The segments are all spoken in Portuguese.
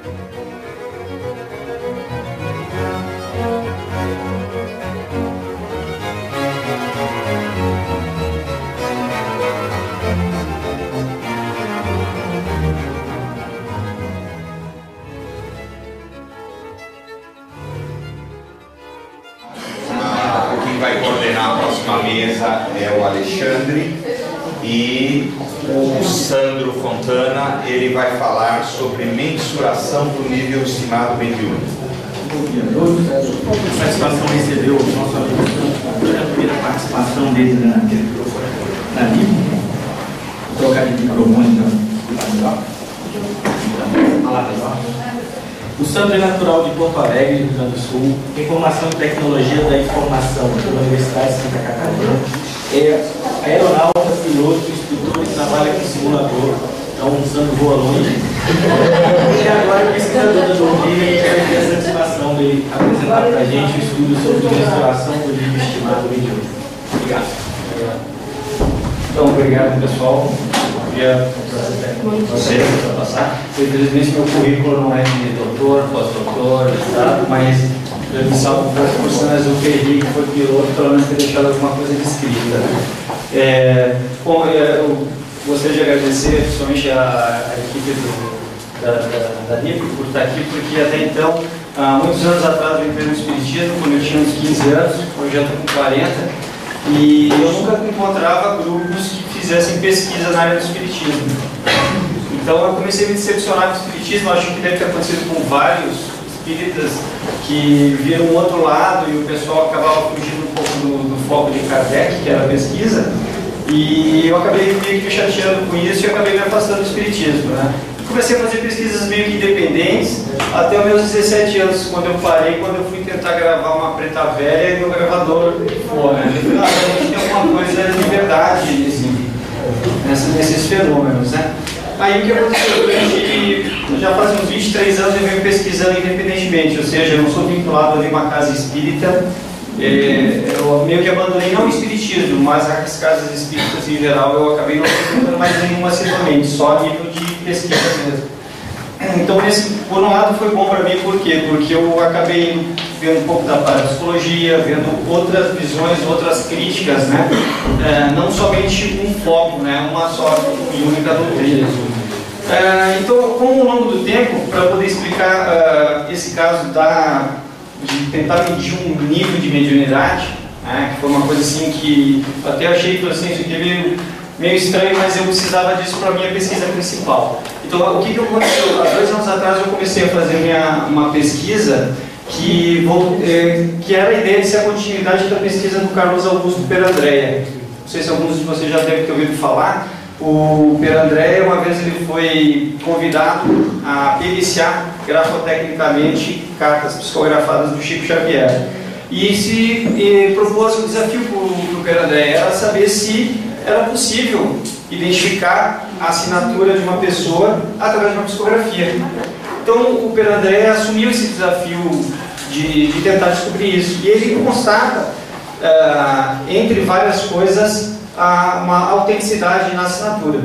Quem vai coordenar a próxima mesa é o Alexandre, e o Sandro Fontana, ele vai falar sobre mensuração do nível estimado mediúnico. Bom dia a todos. A satisfação recebeu o nosso amigo, a primeira participação dele na LIB. Vou trocar de microfone O Sandro é natural de Porto Alegre, Rio Grande do Sul, tem formação em tecnologia da informação pela Universidade de Santa Catarina. É aeronauta, piloto, instrutor e trabalha com simulador. Então, o Sandro voa longe. E agora é pesquisador da doutrina, e quero ter a satisfação de apresentar para a gente o estudo sobre mensuração do nível estimado mediúnico. Obrigado. Então, obrigado, pessoal. Você para passar. Infelizmente, meu currículo não é de doutor, pós-doutor, mas eu me salvo um pouco por cenas do PRI, que foi piloto, pelo menos ter deixado alguma coisa escrita. Bom, eu gostaria de agradecer principalmente a equipe da NIP por estar aqui, porque até então, há muitos anos atrás, eu entrei no Espiritismo, quando eu tinha uns 15 anos, hoje já estou com 40, e eu nunca encontrava grupos que fizessem pesquisa na área do Espiritismo. Então eu comecei a me decepcionar com o Espiritismo, acho que deve ter acontecido com vários espíritas que viram um outro lado e o pessoal acabava fugindo um pouco do foco de Kardec, que era a pesquisa, e eu acabei meio que me chateando com isso e acabei me afastando do Espiritismo, né? Comecei a fazer pesquisas meio que independentes até os meus 17 anos, quando eu parei, quando eu fui tentar gravar uma preta velha e meu gravador foi, né? Eu falei, a gente tem alguma coisa de verdade nesses fenômenos, né? Aí o que aconteceu? Já faz uns 23 anos eu venho pesquisando independentemente, ou seja, eu não sou vinculado a nenhuma casa espírita. Eu meio que abandonei não o espiritismo, mas as casas espíritas em geral eu acabei não frequentando mais nenhuma assiduamente, só a nível de pesquisa mesmo. Então, por um lado foi bom para mim, por quê? Porque eu acabei vendo um pouco da parapsicologia, vendo outras visões, outras críticas, né? Não somente um foco, né? Uma só e única doutrina. Então, com o longo do tempo, para poder explicar esse caso de tentar medir um nível de mediunidade, né? Que foi uma coisa assim que até achei que assim, isso aqui meio estranho, mas eu precisava disso para a minha pesquisa principal. Então, o que aconteceu? Há 2 anos atrás eu comecei a fazer uma pesquisa que era a ideia de ser a continuidade da pesquisa do Carlos Augusto Perandrea. Não sei se alguns de vocês já devem ter ouvido falar. O Perandrea, uma vez ele foi convidado a periciar grafotecnicamente cartas psicografadas do Chico Xavier. E propôs um desafio para o Perandrea, era saber se era possível identificar a assinatura de uma pessoa através de uma psicografia. Então o Perandrea assumiu esse desafio de tentar descobrir isso. E ele constata, entre várias coisas, uma autenticidade na assinatura.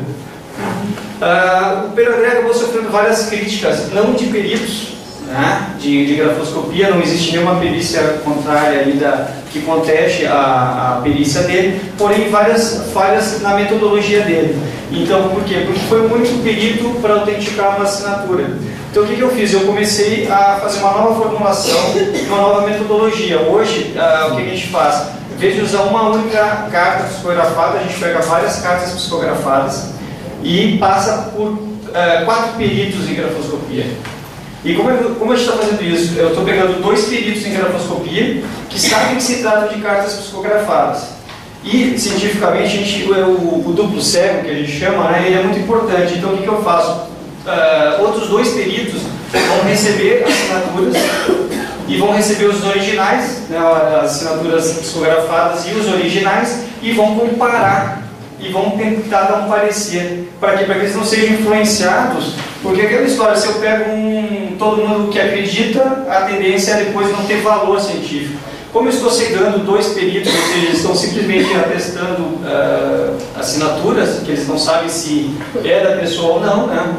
O Perandrea acabou sofrendo várias críticas, não de peritos, né, de grafoscopia, não existe nenhuma perícia contrária que conteste a perícia dele, porém várias falhas na metodologia dele. Então, por quê? Porque foi o único perito para autenticar uma assinatura. Então, o que eu fiz? Eu comecei a fazer uma nova formulação, uma nova metodologia. Hoje, o que a gente faz? Em vez de usar uma única carta psicografada, a gente pega várias cartas psicografadas e passa por 4 peritos em grafoscopia. E como a gente está fazendo isso? Eu estou pegando 2 peritos em grafoscopia que sabem que se trata de cartas psicografadas. E, cientificamente, o duplo cego, que a gente chama, né, ele é muito importante. Então, o que eu faço? Outros 2 peritos vão receber assinaturas e vão receber os originais, né, as assinaturas psicografadas e os originais, e vão comparar e vão tentar dar um parecer. Para quê? Para que eles não sejam influenciados, porque aquela história, se eu pego todo mundo que acredita, a tendência é depois não ter valor científico. Como eu estou cegando 2 peritos, ou seja, eles estão simplesmente atestando assinaturas, que eles não sabem se é da pessoa ou não, né?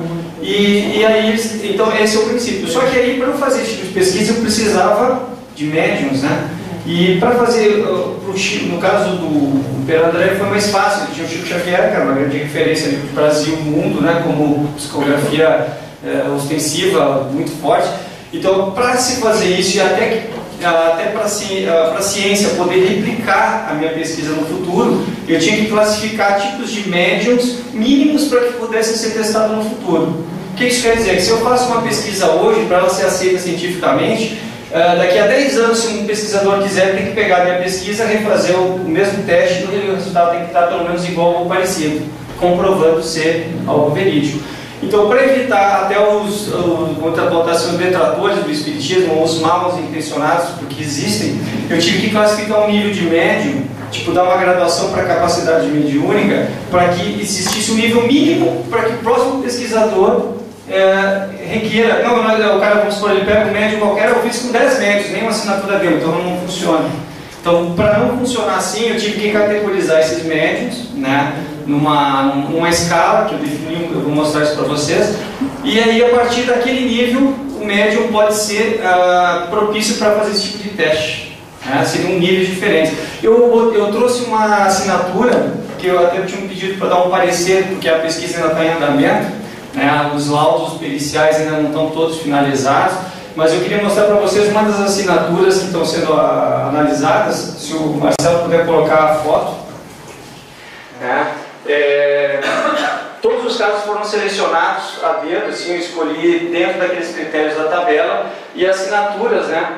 E aí, então esse é o princípio. Só que aí, para eu fazer esse tipo de pesquisa, eu precisava de médiums, né? E para fazer, pro Chico, no caso do Pedro André, foi mais fácil. Ele tinha o Chico Xavier, que era uma grande referência ali do Brasil e mundo, né? Como psicografia ostensiva, muito forte. Então, para se fazer isso e até para a ciência poder replicar a minha pesquisa no futuro, eu tinha que classificar tipos de médiums mínimos para que pudessem ser testados no futuro. O que isso quer dizer? Que se eu faço uma pesquisa hoje, para ela ser aceita cientificamente, daqui a 10 anos, se um pesquisador quiser, tem que pegar a minha pesquisa, refazer o mesmo teste e o resultado tem que estar pelo menos igual ou parecido, comprovando ser algo verídico. Então, para evitar até os detratores do espiritismo, ou os mal intencionados, porque existem, eu tive que classificar um nível de médium, tipo dar uma graduação para a capacidade mediúnica, para que existisse um nível mínimo para que o próximo pesquisador requeira. Não, o cara, vamos supor, ele pega um médium qualquer, eu fiz com 10 médios, nenhuma assinatura deu, então não funciona. Então, para não funcionar assim, eu tive que categorizar esses médiums, né, numa escala que eu defini, eu vou mostrar isso para vocês. E aí, a partir daquele nível, o médium pode ser propício para fazer esse tipo de teste. Seria um nível diferente. Eu trouxe uma assinatura, que eu até tinha um pedido para dar um parecer, porque a pesquisa ainda está em andamento, né, os laudos periciais ainda não estão todos finalizados. Mas eu queria mostrar para vocês uma das assinaturas que estão sendo analisadas. Se o Marcelo puder colocar a foto. Todos os casos foram selecionados a dedo, assim, eu escolhi dentro daqueles critérios da tabela. E assinaturas, né?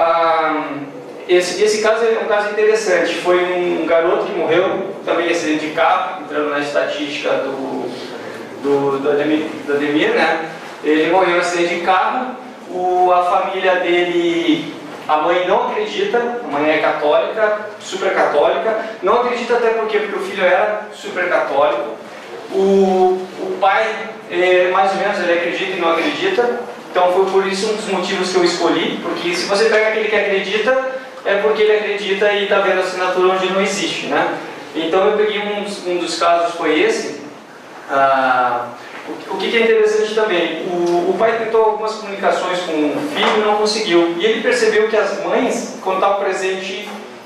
Esse caso é um caso interessante. Foi um garoto que morreu, também em acidente de carro, entrando na estatística do Ademir, né? Ele morreu em acidente de carro. A família dele, a mãe não acredita, a mãe é católica, super católica, não acredita até porque o filho era super católico. O pai, mais ou menos, ele acredita e não acredita, então foi por isso um dos motivos que eu escolhi, porque se você pega aquele que acredita, é porque ele acredita e está vendo a assinatura onde não existe, né? Então eu peguei um dos casos, foi esse. O que é interessante também, o pai tentou algumas comunicações com o filho e não conseguiu. E ele percebeu que as mães, quando estavam presentes,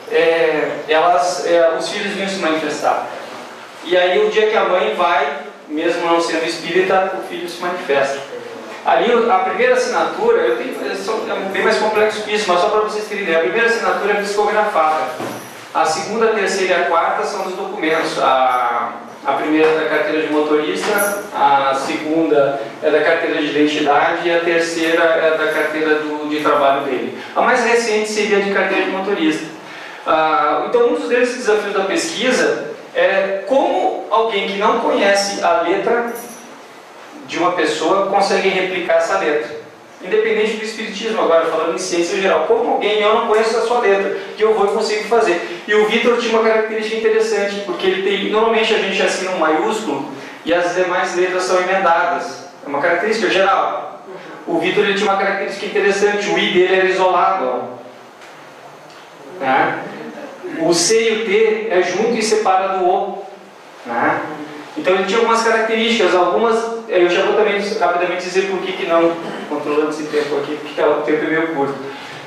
os filhos vinham se manifestar. E aí o dia que a mãe vai, mesmo não sendo espírita, o filho se manifesta. Ali a primeira assinatura, é bem mais complexo que isso, mas só para vocês terem ideia, a primeira assinatura é psicografada. A segunda, a terceira e a quarta são dos documentos. A primeira é da carteira de motorista, a segunda é da carteira de identidade e a terceira é da carteira de trabalho dele. A mais recente seria a de carteira de motorista. Então, um dos grandes desafios da pesquisa é como alguém que não conhece a letra de uma pessoa consegue replicar essa letra. Independente do espiritismo, agora falando em ciência geral, como alguém, eu não conheço a sua letra, que eu vou e consigo fazer. E o Vitor tinha uma característica interessante, porque ele tem, normalmente a gente assina um maiúsculo e as demais letras são emendadas. É uma característica geral. O Vitor ele tinha uma característica interessante, o I dele era isolado. Né? O C e o T é junto e separa do O. Né? Então ele tinha algumas características, algumas eu já vou também rapidamente dizer por que não, controlando esse tempo aqui, porque o tempo é meio curto.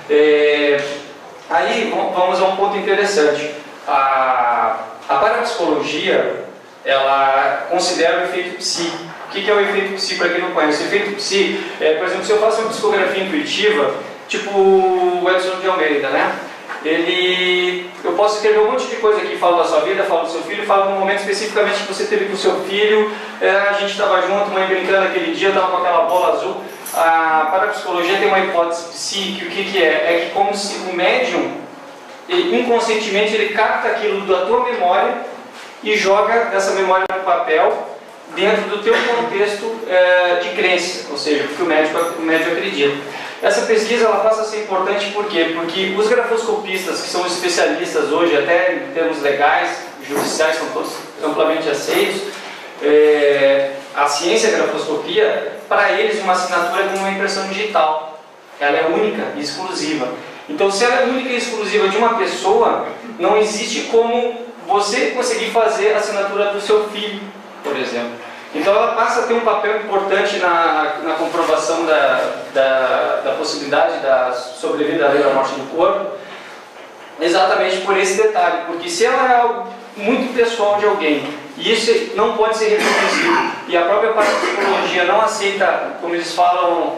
Aí vamos a um ponto interessante. A parapsicologia, ela considera o efeito psi. O que é o efeito psi para quem não conhece? O efeito psi, por exemplo, se eu faço uma psicografia intuitiva, tipo o Edson de Almeida, né? Eu posso escrever um monte de coisa aqui, falo da sua vida, falo do seu filho, falo num momento especificamente que você teve com o seu filho, a gente estava junto, mãe brincando aquele dia, eu estava com aquela bola azul. A parapsicologia tem uma hipótese psíquica, o que é? É que como se o médium, inconscientemente, ele capta aquilo da tua memória e joga essa memória no papel dentro do teu contexto de crença, ou seja, o que o médium acredita. Essa pesquisa ela passa a ser importante por quê? Porque os grafoscopistas, que são especialistas hoje, até em termos legais, judiciais, são todos amplamente aceitos, a ciência da grafoscopia, para eles uma assinatura é como uma impressão digital. Ela é única e exclusiva. Então, se ela é única e exclusiva de uma pessoa, não existe como você conseguir fazer a assinatura do seu filho, por exemplo. Então ela passa a ter um papel importante na comprovação da possibilidade da sobrevida à lei da morte do corpo, exatamente por esse detalhe, porque se ela é algo muito pessoal de alguém, e isso não pode ser reproduzido, e a própria parapsicologia não aceita, como eles falam,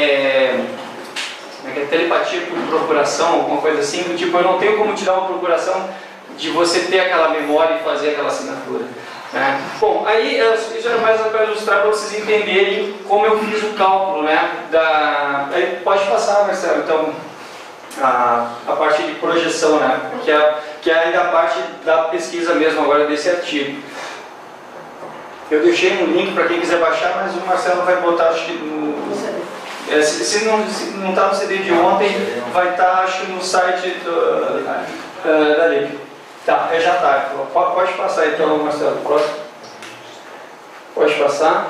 telepatia por procuração, alguma coisa assim, do tipo, eu não tenho como te dar uma procuração de você ter aquela memória e fazer aquela assinatura. Né? Bom, aí isso era mais para ilustrar, para vocês entenderem como eu fiz o cálculo, né? Aí pode passar, Marcelo, então, a parte de projeção, né? Que é ainda a parte da pesquisa mesmo agora desse artigo. Eu deixei um link para quem quiser baixar, mas o Marcelo vai botar, acho que se não está no CD de ontem, vai estar, acho que no site da LIP. Tá, já está. Pode passar então, Marcelo. Próximo. Pode passar.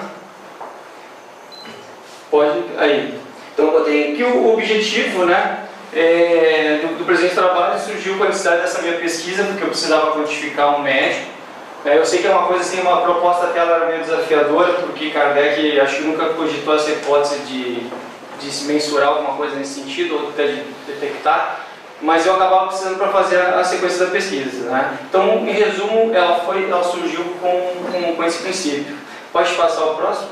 Pode. Aí. Então eu botei aqui o objetivo, né, do presente trabalho surgiu com a necessidade dessa minha pesquisa, porque eu precisava quantificar um médico. Eu sei que é uma coisa assim, uma proposta até ela era meio desafiadora, porque Kardec acho que nunca cogitou essa hipótese de se mensurar alguma coisa nesse sentido, ou até de detectar, mas eu acabava precisando para fazer a sequência da pesquisa. Né? Então, em resumo, ela surgiu com esse princípio. Pode passar o próximo?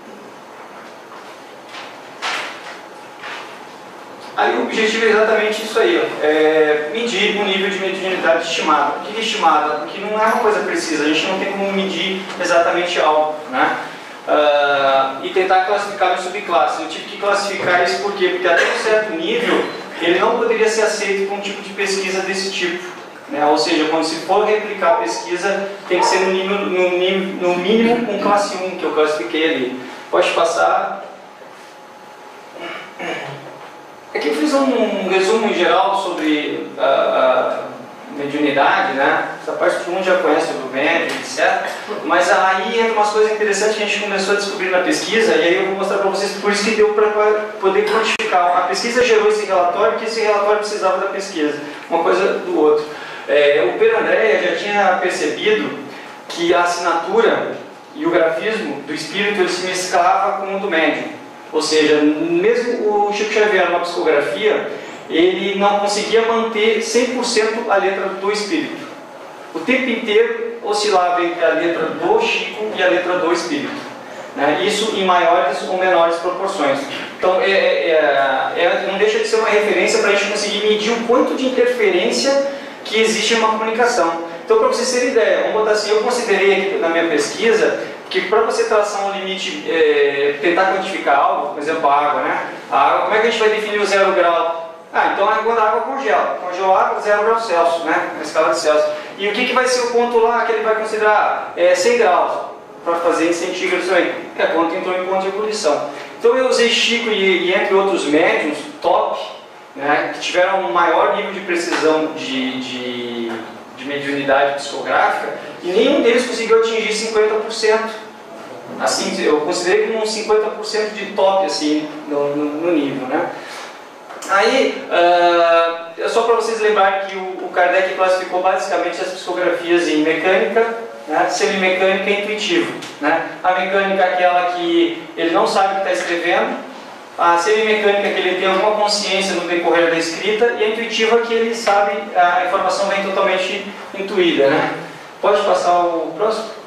Aí o objetivo é exatamente isso aí, medir o nível de mediunidade estimada. Por que estimada? Porque não é uma coisa precisa, a gente não tem como medir exatamente algo, né? E tentar classificar em subclasses. Eu tive que classificar isso por quê? Porque até um certo nível ele não poderia ser aceito com um tipo de pesquisa desse tipo, né? Ou seja, quando se for replicar a pesquisa, tem que ser no mínimo com classe 1, que eu classifiquei ali. Pode passar. Aqui eu fiz um resumo em geral sobre a mediunidade, né? Essa parte todo mundo já conhece sobre o médium, etc. Mas aí entra umas coisas interessantes que a gente começou a descobrir na pesquisa, e aí eu vou mostrar para vocês por isso que deu para poder quantificar. A pesquisa gerou esse relatório, porque esse relatório precisava da pesquisa, uma coisa do outro. O Per Andréa já tinha percebido que a assinatura e o grafismo do espírito ele se mesclava com o do médium. Ou seja, mesmo o Chico Xavier numa psicografia, ele não conseguia manter 100% a letra do espírito. O tempo inteiro oscilava entre a letra do Chico e a letra do espírito, né? Isso em maiores ou menores proporções. Então, não deixa de ser uma referência para a gente conseguir medir o quanto de interferência que existe em uma comunicação. Então, para vocês terem ideia, vamos botar assim, eu considerei aqui na minha pesquisa que para você traçar um limite, tentar quantificar algo, por exemplo, a água, né? A água, como é que a gente vai definir o 0 grau? Então é quando a água congela. Congelou a água, 0 graus Celsius, né? Na escala de Celsius. E o que vai ser o ponto lá que ele vai considerar 100 graus? Para fazer em centígrados também. É quando entrou em ponto de ebulição. Então eu usei Chico e entre outros médiums, top, né? Que tiveram um maior nível de precisão de mediunidade psicográfica, e nenhum deles conseguiu atingir 50%. Assim, eu considerei como um 50% de top assim, no nível, né? Aí, é só para vocês lembrarem que o Kardec classificou basicamente as psicografias em mecânica, né, semimecânica e intuitiva. Né? A mecânica é aquela que ele não sabe o que está escrevendo, a semimecânica é que ele tem alguma consciência no decorrer da escrita, e a intuitiva é que ele sabe, a informação vem totalmente intuída. Né? Pode passar o próximo?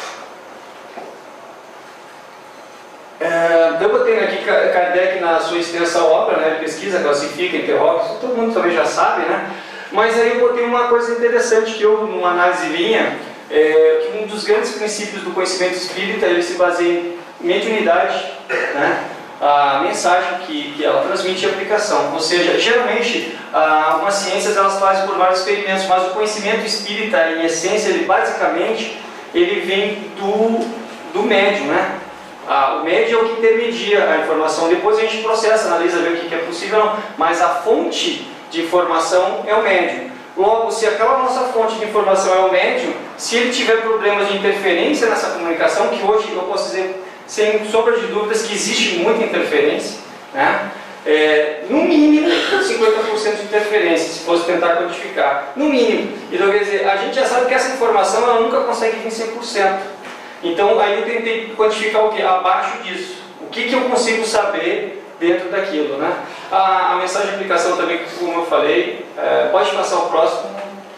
Eu botei aqui Kardec na sua extensa obra, né, pesquisa, classifica, interroga, todo mundo também já sabe, né? Mas aí eu botei uma coisa interessante que eu, numa análise minha, que um dos grandes princípios do conhecimento espírita, ele se baseia em mediunidade, né? A mensagem que ela transmite e aplicação. Ou seja, geralmente, algumas ciências elas fazem por vários experimentos, mas o conhecimento espírita, em essência, ele basicamente, ele vem do médium, né? O médium é o que intermedia a informação, depois a gente processa, analisa, vê o que é possível ou não, mas a fonte de informação é o médium. Logo, se aquela nossa fonte de informação é o médium, se ele tiver problemas de interferência nessa comunicação, que hoje eu posso dizer, sem sombra de dúvidas, que existe muita interferência, né? No mínimo 50% de interferência, se fosse tentar quantificar, no mínimo. Então, quer dizer, a gente já sabe que essa informação ela nunca consegue vir 100%. Então aí eu tentei quantificar o que? Abaixo disso. O que eu consigo saber dentro daquilo, né? A mensagem de aplicação também, como eu falei, pode passar o próximo.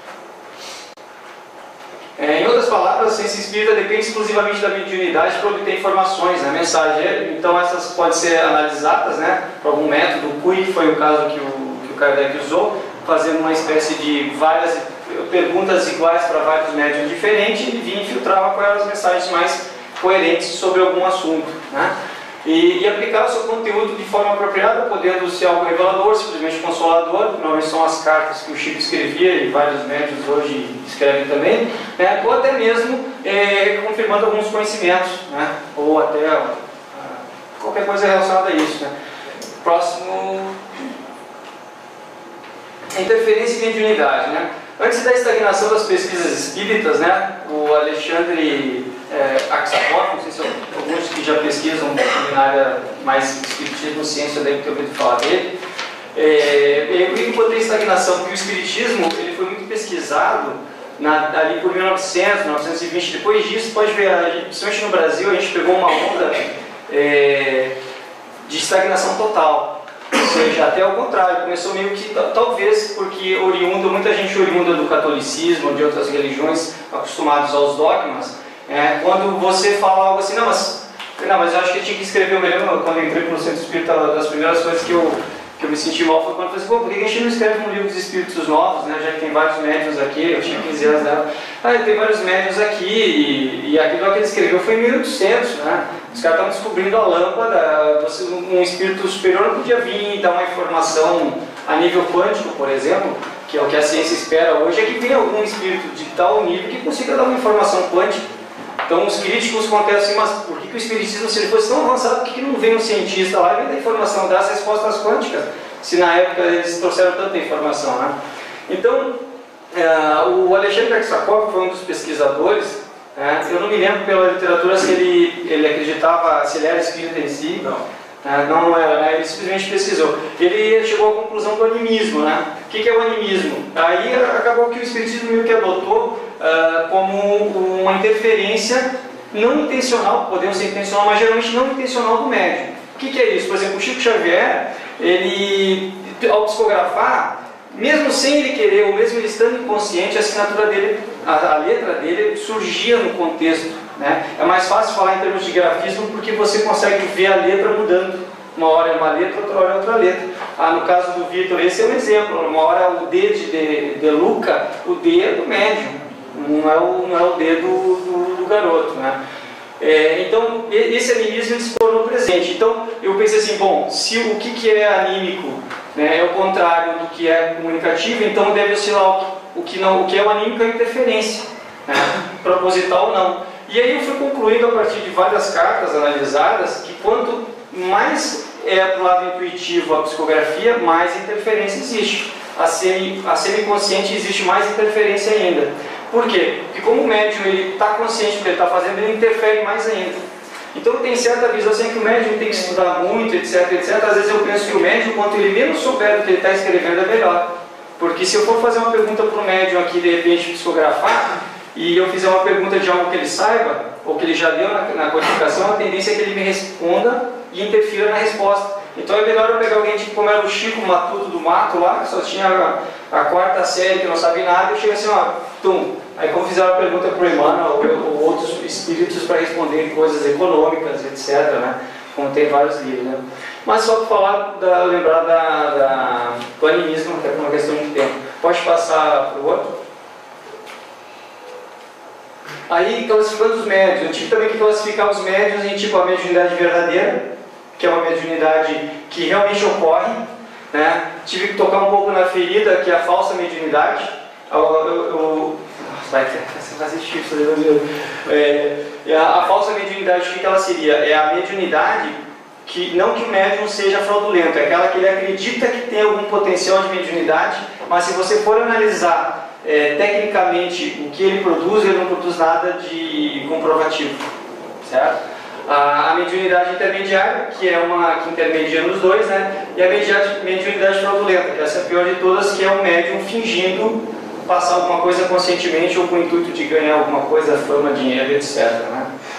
Em outras palavras, a ciência espírita depende exclusivamente da mediunidade para obter informações, né? Mensagem. Então essas podem ser analisadas, né, por algum método. O CUI, que foi o caso que o Kardec usou, fazendo uma espécie de várias perguntas iguais para vários médiuns diferentes, e vinha e filtrava quais eram as mensagens mais coerentes sobre algum assunto, né? E aplicar o seu conteúdo de forma apropriada, podendo ser algo revelador, simplesmente consolador. Normalmente são as cartas que o Chico escrevia, e vários médiuns hoje escrevem também, né? Ou até mesmo confirmando alguns conhecimentos, né? Ou até qualquer coisa relacionada a isso, né? Próximo. Interferência e mediunidade, né? Antes da estagnação das pesquisas espíritas, né, o Alexandre Aksakov, não sei se alguns que já pesquisam na área mais espiritismo, ciência, devem ter ouvido falar dele. Eu encontrei a estagnação, porque o espiritismo ele foi muito pesquisado ali por 1900, 1920. Depois disso, pode ver, principalmente no Brasil, a gente pegou uma onda de estagnação total. Ou seja, até ao contrário, começou meio que, talvez porque muita gente oriunda do catolicismo, de outras religiões, acostumados aos dogmas, quando você fala algo assim, não, mas eu acho que eu tinha que escrever, eu me lembro, quando eu entrei para o centro espírita, uma das primeiras coisas que eu me senti mal foi quando eu falei assim, por que a gente não escreve um livro dos espíritos novos, né, já que tem vários médiuns aqui, eu tinha 15 anos dela, tem vários médiuns aqui, e aquilo que ele escreveu foi em 1800, né? Os caras estavam descobrindo a lâmpada, um espírito superior não podia vir e dar uma informação a nível quântico, por exemplo, que é o que a ciência espera hoje, é que venha algum espírito de tal nível que consiga dar uma informação quântica. Então os críticos contestam assim, mas por que o espiritismo, se ele fosse tão avançado, por que não vem um cientista lá e vem dar informação, dar as respostas quânticas, se na época eles trouxeram tanta informação, né? Então, o Alexandre Aksakov foi um dos pesquisadores. Eu não me lembro pela literatura se ele acreditava, se ele era espírita em si. Não era, né? Ele simplesmente pesquisou. Ele chegou à conclusão do animismo, né? O que é o animismo? Aí acabou que o espiritismo meio que adotou como uma interferência não intencional, podemos ser intencional, mas geralmente não intencional do médium. O que é isso? Por exemplo, o Chico Xavier, ele, ao psicografar, mesmo sem ele querer, ou mesmo ele estando inconsciente, a assinatura dele, a letra dele surgia no contexto, né? É mais fácil falar em termos de grafismo porque você consegue ver a letra mudando. Uma hora é uma letra, outra hora é outra letra. No caso do Vitor, esse é um exemplo. Uma hora o D de Luca, o D é do médium, não é o D do garoto, né? Então, esse animismo se tornou presente. Então, eu pensei assim, bom, se o que é anímico, né, é o contrário do que é comunicativo, então deve oscilar o que é o anímico é a interferência, né, proposital ou não. E aí eu fui concluindo a partir de várias cartas analisadas que quanto mais para o lado intuitivo a psicografia, mais interferência existe. A semiconsciente existe mais interferência ainda. Por quê? Porque como o médium está consciente do que ele está fazendo, ele interfere mais ainda. Então tem certa visão assim que o médium tem que estudar muito, etc, etc. Às vezes eu penso que o médium, quanto ele menos souber do que ele está escrevendo, é melhor. Porque se eu for fazer uma pergunta para o médium aqui, de repente psicografar, e eu fizer uma pergunta de algo que ele saiba, ou que ele já leu na codificação, a tendência é que ele me responda e interfira na resposta. Então é melhor eu pegar alguém tipo como era o Chico Matuto do Mato lá, que só tinha a quarta série, que não sabe nada, e chega assim, ó, tum. Aí como fizeram a pergunta para o Emmanuel ou outros espíritos para responder coisas econômicas, etc, né? Como tem vários livros, né? Mas só para falar, lembrar do animismo, que é uma questão de tempo. Pode passar para o outro? Aí, classificando os médios, eu tive também que classificar os médios em tipo a mediunidade verdadeira, que é uma mediunidade que realmente ocorre, né? Tive que tocar um pouco na ferida, que é a falsa mediunidade. Vai fazer difícil, a falsa mediunidade, o que ela seria? É a mediunidade que, não que o médium seja fraudulento, é aquela que ele acredita que tem algum potencial de mediunidade, mas se você for analisar tecnicamente o que ele não produz nada de comprovativo, certo? A mediunidade intermediária, que é uma que intermedia nos dois, né? E a mediunidade fraudulenta, que essa é a pior de todas, que é o médium fingindo passar alguma coisa conscientemente ou com o intuito de ganhar alguma coisa, fama, dinheiro, etc, né?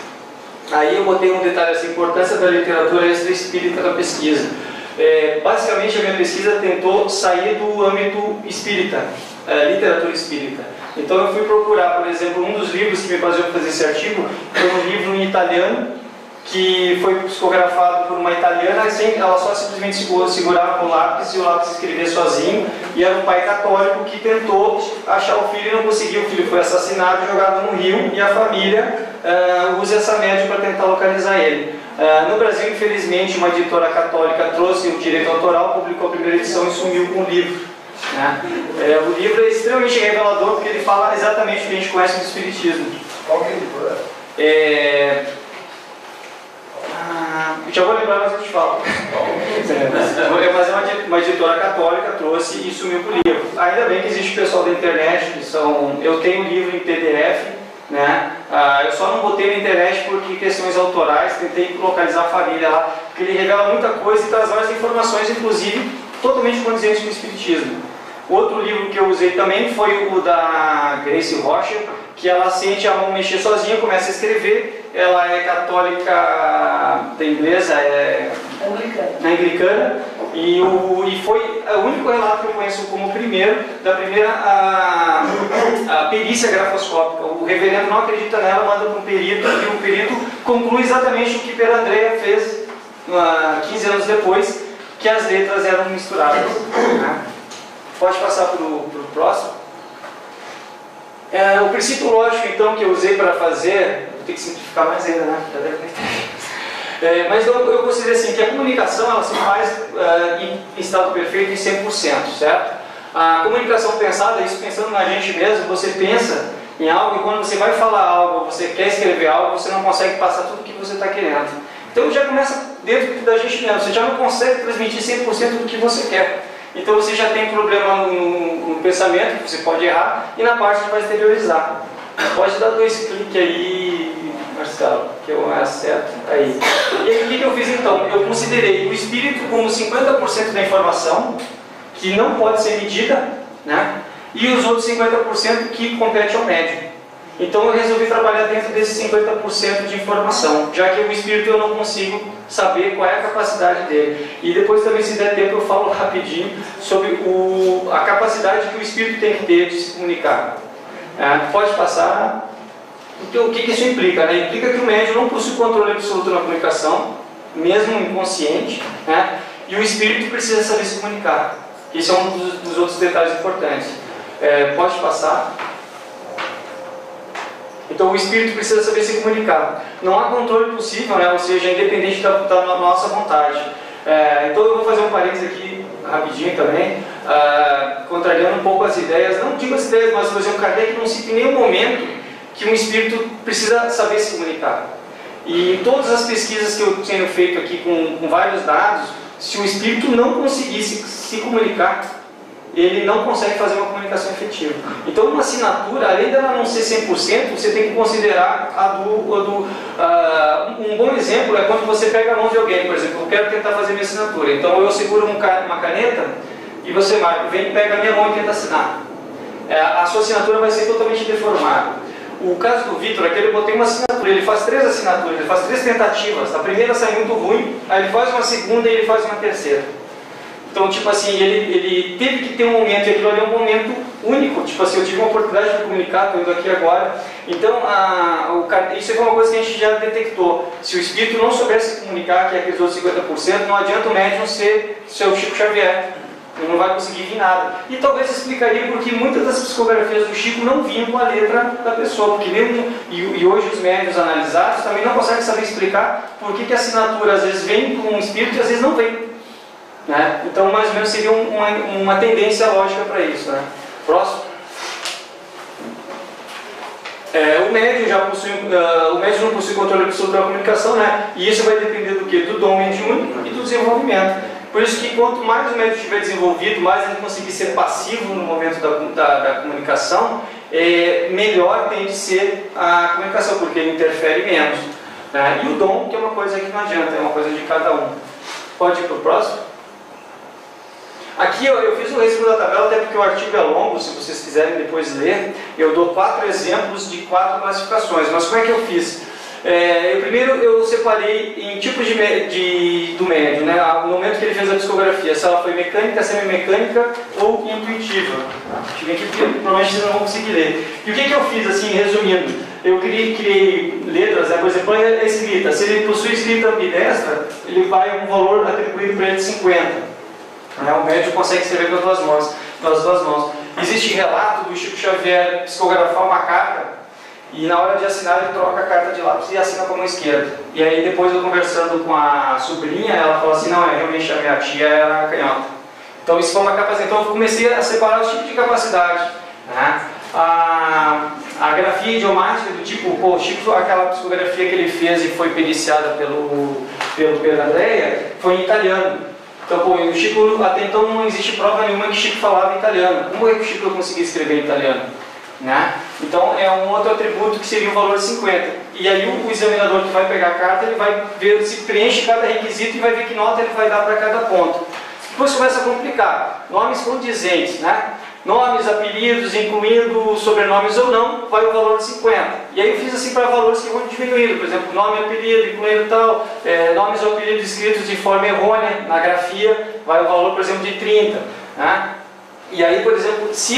Aí eu botei um detalhe assim, importância da literatura extra-espírita na pesquisa. Basicamente a minha pesquisa tentou sair do âmbito espírita, literatura espírita. Então eu fui procurar, por exemplo, um dos livros que me fazia fazer esse artigo foi um livro em italiano, que foi psicografado por uma italiana, ela só simplesmente segurava com o lápis e o lápis escrevia sozinho, e era um pai católico que tentou achar o filho e não conseguiu. O filho foi assassinado, jogado no rio, e a família usa essa média para tentar localizar ele. No Brasil, infelizmente, uma editora católica trouxe o direito autoral, publicou a primeira edição e sumiu com o livro. O livro é extremamente revelador porque ele fala exatamente o que a gente conhece do Espiritismo. Qual que é a editora? Já vou lembrar, mas eu te falo. Mas é uma editora católica, trouxe e sumiu com o livro. Ainda bem que existe pessoal da internet, eu tenho o livro em PDF, né? Eu só não botei na internet porque questões autorais, tentei localizar a família lá, porque ele revela muita coisa e traz várias informações, inclusive totalmente condizentes com o Espiritismo. Outro livro que eu usei também foi o da Grace Rocha, que ela sente a mão mexer sozinha, começa a escrever. Ela é católica da inglesa, anglicana, e foi o único relato que eu conheço como primeiro, da primeira a perícia grafoscópica. O reverendo não acredita nela, manda para um perito, e o perito conclui exatamente o que Per Andrea fez 15 anos depois, que as letras eram misturadas. Pode passar para o próximo. O princípio lógico, então, que eu usei para fazer, vou ter que simplificar mais ainda, né? Mas eu considero assim, que a comunicação ela se faz em estado perfeito em 100%, certo? A comunicação pensada, isso pensando na gente mesmo, você pensa em algo e quando você vai falar algo, você quer escrever algo, você não consegue passar tudo o que você está querendo. Então já começa dentro da gente mesmo, você já não consegue transmitir 100% do que você quer. Então você já tem problema no pensamento, que você pode errar, e na parte que vai exteriorizar. Pode dar 2 cliques aí, Marcelo, que eu acerto. Aí. E aí o que eu fiz então? Eu considerei o espírito como 50% da informação, que não pode ser medida, né? E os outros 50% que compete ao médium. Então eu resolvi trabalhar dentro desses 50% de informação, já que o espírito eu não consigo saber qual é a capacidade dele. E depois também, se der tempo, eu falo rapidinho sobre a capacidade que o espírito tem que ter de se comunicar. Pode passar. Então, o que isso implica? Né? Implica que o médium não possui controle absoluto na comunicação, mesmo inconsciente, né? E o espírito precisa saber se comunicar. Esse é um dos outros detalhes importantes. Pode passar. Então o espírito precisa saber se comunicar. Não há controle possível, né? Ou seja, independente da nossa vontade. Então eu vou fazer um parênteses aqui rapidinho também, contrariando um pouco as ideias, não digo as ideias, mas por exemplo, Kardec não cita em nenhum momento que um espírito precisa saber se comunicar. E em todas as pesquisas que eu tenho feito aqui com vários dados, se o espírito não conseguisse se comunicar, ele não consegue fazer uma comunicação efetiva. Então uma assinatura, além dela não ser 100%, você tem que considerar um bom exemplo é quando você pega a mão de alguém. Por exemplo, eu quero tentar fazer minha assinatura, então eu seguro uma caneta e você marca, vem, pega a minha mão e tenta assinar. A sua assinatura vai ser totalmente deformada. O caso do Vitor é que ele botei uma assinatura, ele faz 3 assinaturas, ele faz 3 tentativas. A primeira sai muito ruim, aí ele faz uma segunda e ele faz uma terceira. Então, tipo assim, ele teve que ter um momento, e aquilo ali é um momento único. Tipo assim, eu tive uma oportunidade de comunicar, estou indo aqui agora. Então, isso é uma coisa que a gente já detectou. Se o espírito não soubesse se comunicar, que é aqueles outros 50%, não adianta o médium ser seu Chico Xavier. Ele não vai conseguir vir nada. E talvez explicaria porque muitas das psicografias do Chico não vinham com a letra da pessoa. Porque e hoje os médiuns analisados também não conseguem saber explicar por que a assinatura às vezes vem com um espírito e às vezes não vem. Né? Então, mais ou menos, seria uma tendência lógica para isso. Né? Próximo. O médium já possui, o médium não possui controle absoluto da comunicação, né? E isso vai depender do quê? Do dom mediúnico e do desenvolvimento. Por isso que quanto mais o médium estiver desenvolvido, mais ele conseguir ser passivo no momento da comunicação, melhor tem de ser a comunicação, porque ele interfere menos. Né? E o dom, que é uma coisa que não adianta, é uma coisa de cada um. Pode ir para o próximo? Aqui eu fiz um resumo da tabela, até porque o artigo é longo, se vocês quiserem depois ler. Eu dou 4 exemplos de 4 classificações. Mas como é que eu fiz? Primeiro eu separei em tipos do médium, né? No momento que ele fez a psicografia, se ela foi mecânica, semi-mecânica ou intuitiva. Tive aqui porque provavelmente vocês não vão conseguir ler. E o que eu fiz, assim, resumindo? Eu criei letras, né? Por exemplo, a escrita. Se ele possui escrita ambidestra, ele vai um valor atribuído para ele de 50. Né? O médium consegue escrever com as duas mãos. Existe relato do Chico Xavier psicografar uma carta e na hora de assinar ele troca a carta de lápis e assina com a mão esquerda. E aí depois eu conversando com a sobrinha, ela falou assim, não, realmente a minha tia era canhota. Então isso foi uma capacidade. Então eu comecei a separar os tipos de capacidade. Né? A grafia idiomática do tipo, pô, o Chico, aquela psicografia que ele fez e foi periciada pelo Pedro Andréia, foi em italiano. Então, pô, o Chico, até então não existe prova nenhuma que o Chico falava italiano. Como é que o Chico conseguia escrever em italiano? Né? Então é um outro atributo que seria o valor de 50. E aí o examinador que vai pegar a carta, ele vai ver se preenche cada requisito e vai ver que nota ele vai dar para cada ponto. Depois começa a complicar. Nomes condizentes, né? Nomes, apelidos, incluindo sobrenomes ou não, vai o valor de 50. E aí eu fiz assim para valores que vão diminuindo. Por exemplo, nome, apelido, incluindo tal, nomes ou apelidos escritos de forma errônea na grafia, vai o valor, por exemplo, de 30. Né? E aí, por exemplo, se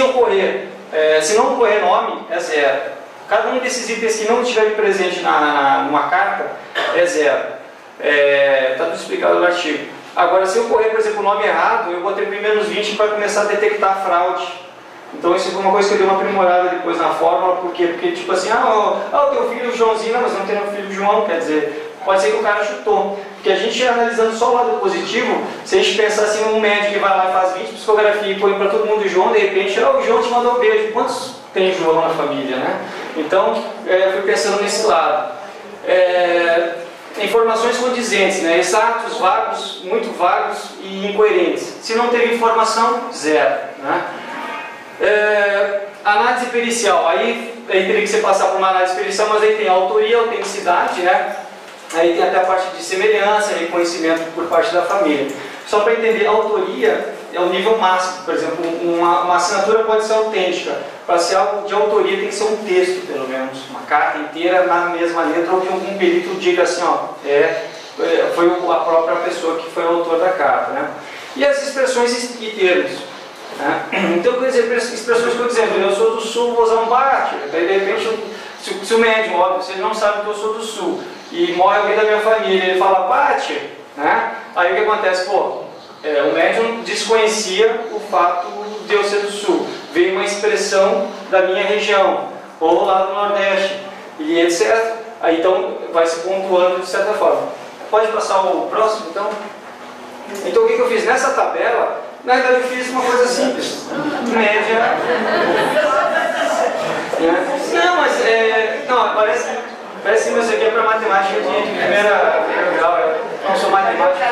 não ocorrer nome, é 0. Cada um desses itens que não estiver presente numa carta é 0. Está tudo explicado no artigo. Agora, se ocorrer, por exemplo, o nome errado, eu vou atribuir menos 20 para começar a detectar a fraude. Então isso foi uma coisa que eu dei uma aprimorada depois na fórmula. Por quê? Porque tipo assim, o teu filho Joãozinho, não, mas não tem um filho João, quer dizer, pode ser que o cara chutou. Porque a gente, analisando só o lado positivo, se a gente pensar assim, um médico que vai lá e faz 20 psicografia e põe para todo mundo João, de repente, o João te mandou um beijo. Quantos tem João na família, né? Então, eu fui pensando nesse lado. Informações condizentes, né? Exatos, vagos, muito vagos e incoerentes. Se não teve informação, 0. Né? Análise pericial. Aí teria que ser passar por uma análise pericial, mas aí tem autoria, autenticidade, né? Aí tem até a parte de semelhança, reconhecimento por parte da família. Só para entender, a autoria é o nível máximo. Por exemplo, uma assinatura pode ser autêntica. Para ser algo de autoria tem que ser um texto, pelo menos. Uma carta inteira na mesma letra, ou que algum perito diga assim, foi a própria pessoa que foi o autor da carta. Né? E as expressões e termos. Né? Então, quer dizer, expressões que eu dizendo, eu sou do Sul, vou usar um bate. Daí, de repente, se o médium, óbvio, se ele não sabe que eu sou do Sul, e morre alguém da minha família, ele fala bate, né? Aí o que acontece? O médium desconhecia o fato de eu ser do Sul. Veio uma expressão da minha região, ou lá do Nordeste, e etc. Aí então vai se pontuando de certa forma. Pode passar o próximo, então? Então o que eu fiz? Nessa tabela, na verdade eu fiz uma coisa simples. Média. Não, mas não, parece que isso aqui é para matemática de primeira grau. Eu não sou matemática,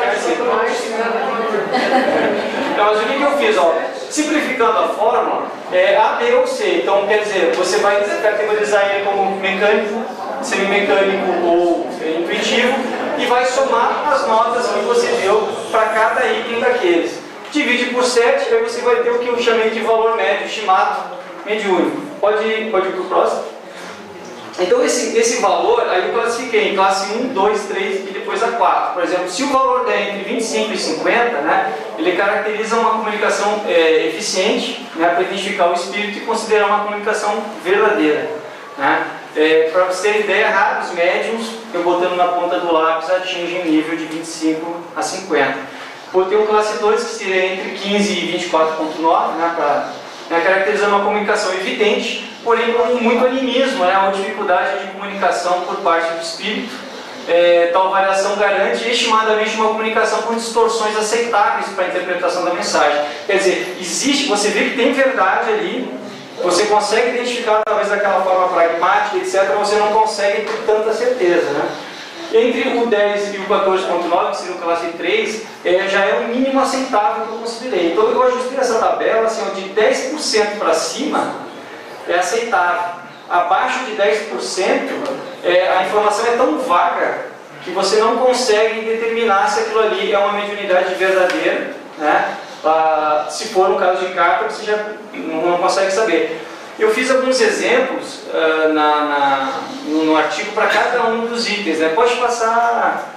Então, mas o que eu fiz? Simplificando a fórmula, A, B ou C. Então, quer dizer, você vai categorizar ele como mecânico, semimecânico ou intuitivo e vai somar as notas que você deu para cada item daqueles. Divide por 7, aí você vai ter o que eu chamei de valor médio estimado mediúnico. Pode ir para o próximo? Então esse valor, aí eu classifiquei em classe 1, 2, 3 e depois a 4. Por exemplo, se o valor der entre 25 e 50, né, ele caracteriza uma comunicação eficiente, né, para identificar o espírito e considerar uma comunicação verdadeira. Né? Para você ter ideia, raros médiums, eu botando na ponta do lápis, atingem nível de 25 a 50. Botei um classe 2 que seria entre 15 e 24.9, né, para caracterizar uma comunicação evidente, porém com muito animismo, né, uma dificuldade de comunicação por parte do espírito. Tal variação garante estimadamente uma comunicação com distorções aceitáveis para a interpretação da mensagem. Quer dizer, existe, você vê que tem verdade ali, você consegue identificar através daquela forma pragmática, etc., você não consegue ter tanta certeza. Né? Entre o 10 e o 14.9, que seria o classe 3, já é o mínimo aceitável que eu considerei. Então eu ajustei essa tabela, assim, de 10% para cima é aceitável. Abaixo de 10%, a informação é tão vaga que você não consegue determinar se aquilo ali é uma mediunidade verdadeira, né? Se for um caso de carta, você já não consegue saber. Eu fiz alguns exemplos no artigo para cada um dos itens, né? Pode passar...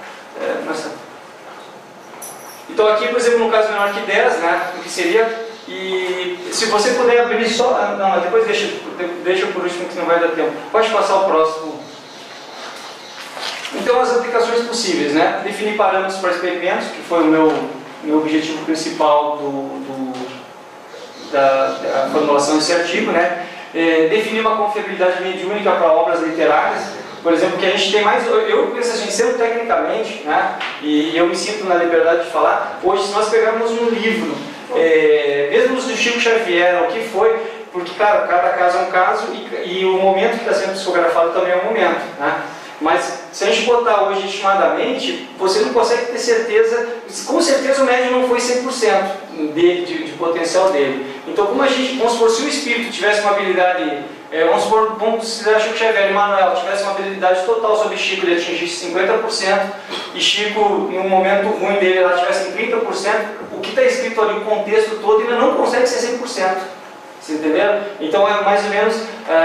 Então aqui, por exemplo, no caso menor que 10, né? O que seria... E se você puder abrir só... Não, depois deixa por último que não vai dar tempo. Pode passar o próximo. Então as aplicações possíveis, né? Definir parâmetros para experimentos, que foi o meu objetivo principal da formulação desse artigo, né? Definir uma confiabilidade mediúnica para obras literárias, por exemplo, que a gente tem mais... Eu penso assim, sendo tecnicamente, né? E eu me sinto na liberdade de falar, hoje se nós pegarmos um livro, mesmo os do Chico Xavier, o que foi, porque, cara, cada caso é um caso e o momento que está sendo psicografado também é um momento, né? Mas se a gente botar hoje estimadamente, você não consegue ter certeza, com certeza o médium não foi 100% dele, de potencial dele. Então, como a gente, vamos supor, se o espírito tivesse uma habilidade, vamos supor, vamos considerar Chico Xavier e Manuel tivesse uma habilidade total sobre Chico, ele atingisse 50%, e Chico, em um momento ruim dele, ela tivesse em 30%, o que está escrito ali, o contexto todo, ainda não consegue ser 100%. Vocês entenderam? Então é mais ou menos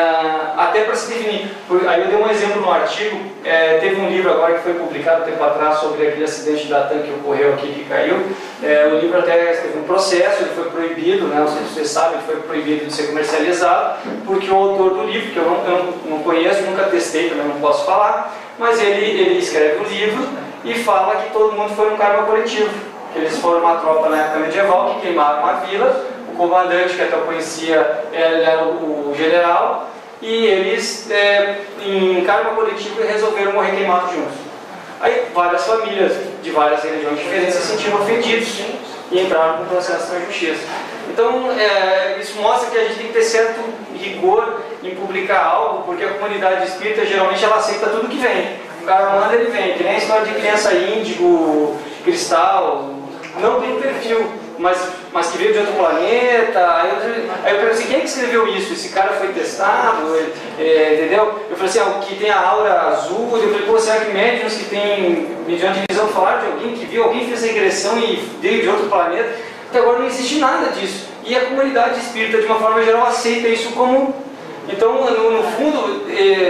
até para se definir. Aí eu dei um exemplo no artigo, teve um livro agora que foi publicado tempo atrás sobre aquele acidente da TAM que ocorreu aqui, que caiu. O livro até teve um processo, ele foi proibido, né? Não sei se vocês sabem, ele foi proibido de ser comercializado, porque o autor do livro, que eu não conheço, nunca testei, também não posso falar, mas ele escreve um livro e fala que todo mundo foi um karma coletivo. Que eles foram uma tropa na época medieval que queimaram uma vila. O comandante, que até eu conhecia, ele era o general, e eles, em karma coletivo, resolveram morrer queimados juntos. Aí várias famílias de várias religiões diferentes se sentiram ofendidos e entraram com processo na justiça. Então, isso mostra que a gente tem que ter certo rigor em publicar algo, porque a comunidade espírita geralmente ela aceita tudo que vem. O cara manda, ele vem, que nem a história de criança índigo, cristal, não tem perfil. Mas que veio de outro planeta. Aí eu falei assim, quem é que escreveu isso? Esse cara foi testado, entendeu? Eu falei assim, o que tem a aura azul. Eu falei, pô, será que médiuns que tem mediante visão falaram de alguém que viu, alguém fez regressão e veio de outro planeta? Até agora não existe nada disso. E a comunidade espírita, de uma forma geral, aceita isso como... Então, no fundo,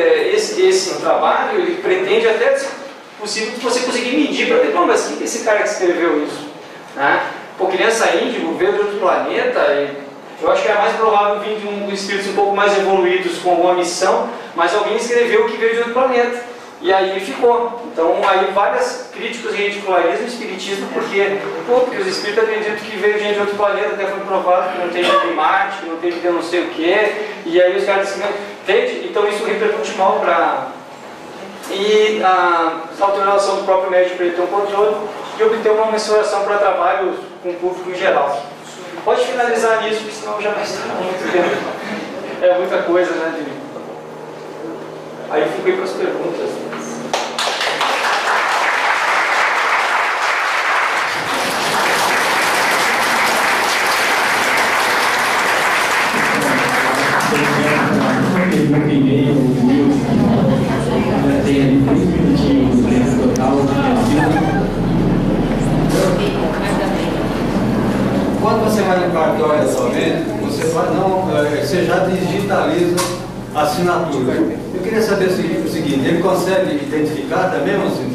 esse trabalho, ele pretende até, se possível, que você conseguir medir para ver, mas quem é esse cara que escreveu isso? Né? Pô, criança índigo veio de outro planeta, eu acho que era mais provável vir de espíritos um pouco mais evoluídos com alguma missão, mas alguém escreveu que veio de outro planeta, e aí ficou. Então, aí vários críticos ridicularizam o espiritismo, porque os espíritos acreditam que veio gente de outro planeta, até foi provado que não tem vida em Marte, que não tem vida não sei o quê, e aí os caras dizem, entende? Então isso repercute mal para... E a autorização do próprio médico para ele ter um controle e obter uma mensuração para trabalho com o público em geral. Pode finalizar nisso, porque senão já vai estar muito tempo. É muita coisa, né, Dini? Aí eu fiquei para as perguntas. Tem ali 3 minutinhos de tempo total. Quando você vai no cartório atualmente, você já digitaliza a assinatura. Eu queria saber o seguinte, ele consegue identificar também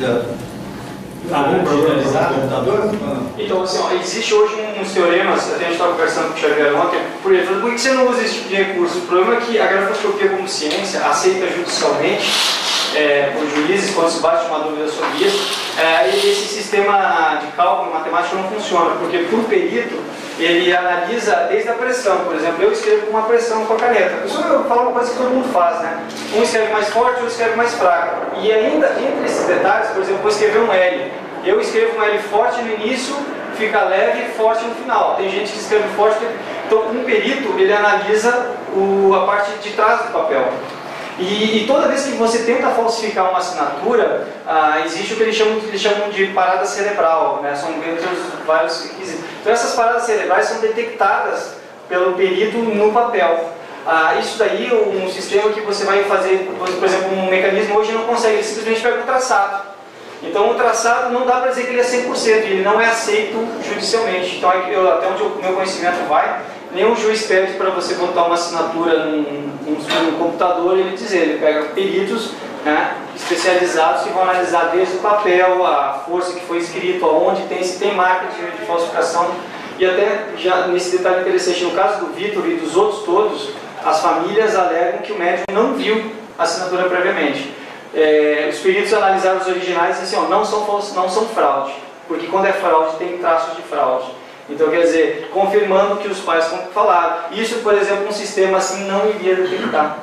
algum problema no computador? Então, assim, existe hoje uns teoremas, até a gente estava conversando com o Xavier ontem, por exemplo, por que você não usa esse tipo de recurso? O problema é que a grafoscopia como ciência aceita judicialmente, por juízes, quando se bate uma dúvida sobre isso, e esse sistema de cálculo matemático não funciona, porque por perito, ele analisa desde a pressão. Por exemplo, eu escrevo com uma pressão com a caneta. Isso eu falo uma coisa que todo mundo faz, né? Um escreve mais forte, outro escreve mais fraco. E ainda, entre esses detalhes, por exemplo, vou escrever um L. Eu escrevo um L forte no início, fica leve e forte no final. Tem gente que escreve forte. Então, um perito, ele analisa a parte de trás do papel. E toda vez que você tenta falsificar uma assinatura, existe o que eles chamam de parada cerebral, né? São entre os vários requisitos. Então essas paradas cerebrais são detectadas pelo perito no papel. Isso daí, um sistema que você vai fazer, por exemplo, um mecanismo hoje não consegue, ele simplesmente pega o traçado. Então o traçado não dá para dizer que ele é 100%, ele não é aceito judicialmente. Então até onde o meu conhecimento vai, nenhum juiz pede para você botar uma assinatura num computador e ele dizer, ele pega peritos, né, especializados que vão analisar desde o papel, a força que foi escrito, aonde tem, se tem marca de falsificação. E até, já nesse detalhe interessante, no caso do Vitor e dos outros todos, as famílias alegam que o médium não viu a assinatura previamente. Os peritos analisaram os originais e disseram, não são fraude, porque quando é fraude tem traços de fraude. Então, quer dizer, confirmando o que os pais falaram. Isso, por exemplo, um sistema assim não iria detectar.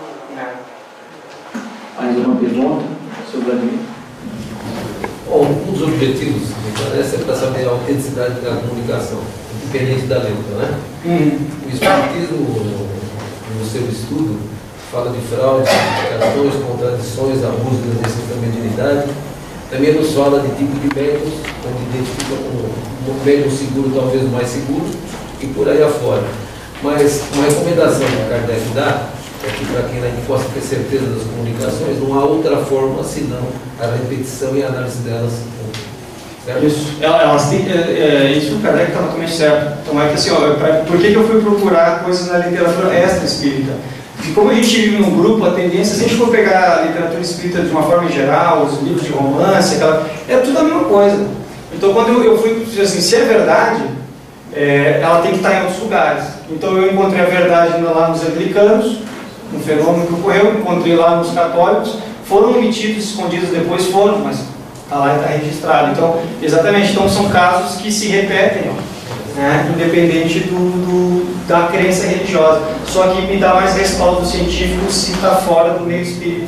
Mais uma pergunta, Sr. Vladimir? Bom, um dos objetivos, me parece, é para saber a autenticidade da comunicação, independente da letra, né? O Espiritismo, no seu estudo, fala de fraude, falsificações, contradições, abuso da licença da mediunidade. Também nos fala de tipo de médiums, onde identifica um médium seguro, talvez o mais seguro, e por aí afora. Mas uma recomendação que Kardec dá é que, para quem ainda possa ter certeza das comunicações, não há outra forma senão a repetição e a análise delas. Certo? Isso o Kardec está totalmente certo. Então é que assim, por que eu fui procurar coisas na literatura extra espírita? Porque como a gente vive num grupo, a tendência, se a gente for pegar a literatura espírita de uma forma geral, os livros de romance, é tudo a mesma coisa. Então quando eu fui dizer assim, se é verdade, ela tem que estar em outros lugares. Então eu encontrei a verdade lá nos anglicanos, um fenômeno que ocorreu, encontrei lá nos católicos, foram omitidos, escondidos depois foram, mas está lá e está registrado. Então, exatamente, então são casos que se repetem, né, independente da crença religiosa. Só que me dá mais respaldo científico se está fora do meio espírita.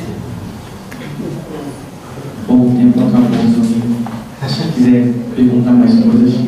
Bom, o tempo acabou, se quiser perguntar mais coisas.